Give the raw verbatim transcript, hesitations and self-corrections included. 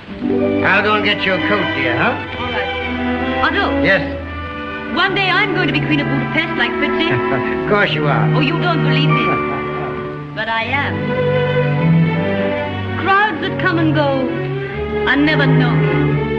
I'll go and get your coat, dear, huh? All right. Otto. Yes? One day I'm going to be Queen of Budapest like Fritzy. Of course you are. Oh, you don't believe me. But I am. Crowds that come and go are never known.